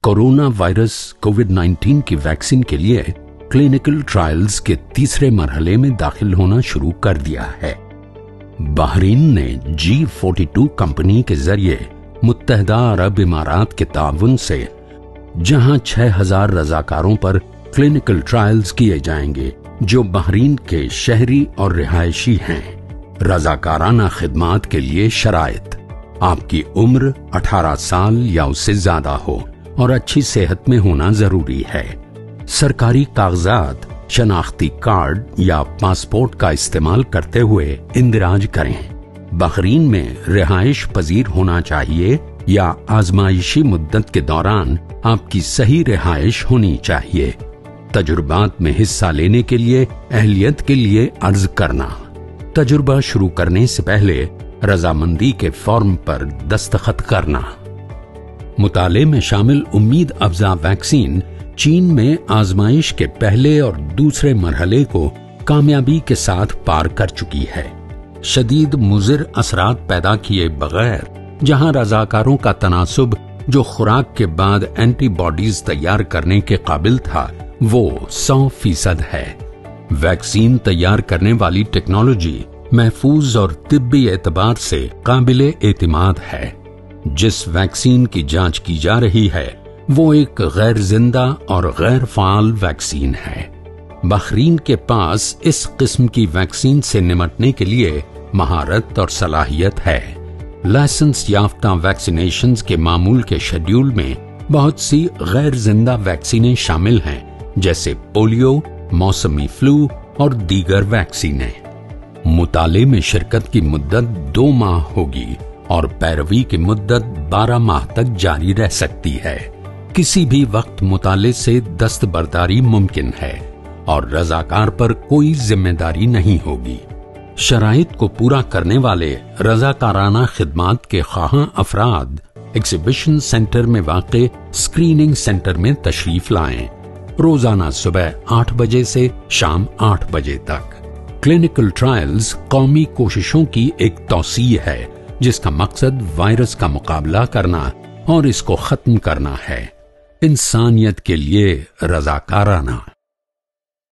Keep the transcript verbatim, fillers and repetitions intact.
Corona virus Covid nineteen की vaccine के लिए क्लिनिकल ट्रायल्स के तीसरे मरहले में दाखिल होना शुरू कर दिया है। बहरीन ने जी फोर्टी टू कंपनी के जरिए मुत्तहदा अरब इमारात के ताउन से जहां छह हजार रजाकारों पर क्लिनिकल ट्रायल्स किए जाएंगे जो बहरीन के शहरी और रिहायशी हैं। रजाकाराना खिदमात के लिए शराइत: आपकी उम्र अठारह साल या उससे ज्यादा हो और अच्छी सेहत में होना जरूरी है। सरकारी कागजात, शनाख्ती कार्ड या पासपोर्ट का इस्तेमाल करते हुए इंदिराज करें। बहरीन में रिहाइश पजीर होना चाहिए या आजमाइशी मुद्दत के दौरान आपकी सही रिहाइश होनी चाहिए। तजुर्बात में हिस्सा लेने के लिए अहलियत के लिए अर्ज करना। तजुर्बा शुरू करने से पहले रजामंदी के फॉर्म पर दस्तखत करना। मुताले में शामिल उम्मीद अफजा वैक्सीन चीन में आजमाइश के पहले और दूसरे मरहले को कामयाबी के साथ पार कर चुकी है। शदीद मुज़िर असरात पैदा किए बगैर जहां रजाकारों का तनासुब जो खुराक के बाद एंटीबॉडीज तैयार करने के काबिल था वो सौ फीसद है। वैक्सीन तैयार करने वाली टेक्नोलॉजी महफूज और तिब्बी एतबार से काबिले एतिमाद है। जिस वैक्सीन की जांच की जा रही है वो एक गैर जिंदा और गैर फाल वैक्सीन है। बहरीन के पास इस किस्म की वैक्सीन से निमटने के लिए महारत और सलाहियत है। लाइसेंस याफ्ता वैक्सीनेशंस के मामूल के शेड्यूल में बहुत सी गैर जिंदा वैक्सीनें शामिल हैं, जैसे पोलियो, मौसमी फ्लू और दीगर वैक्सीनें। मुताले में शिरकत की मुद्दत दो माह होगी और पैरवी की मुद्दत बारह माह तक जारी रह सकती है। किसी भी वक्त मुताले से दस्तबरदारी मुमकिन है और रजाकार पर कोई जिम्मेदारी नहीं होगी। शराइत को पूरा करने वाले रजाकाराना खिदमात के ख्वाहां अफराद एग्जीबिशन सेंटर में वाक़े स्क्रीनिंग सेंटर में तशरीफ लाएं। रोजाना सुबह आठ बजे से शाम आठ बजे तक। क्लिनिकल ट्रायल्स कौमी कोशिशों की एक तौसीह है जिसका मकसद वायरस का मुकाबला करना और इसको खत्म करना है। इंसानियत के लिए रजाकाराना।